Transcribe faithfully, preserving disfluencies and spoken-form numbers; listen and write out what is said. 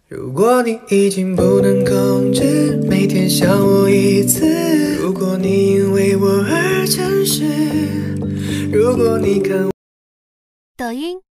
如果你已经不能控制，每天想我一次。如果你因为我而诚实，如果你看。 抖音。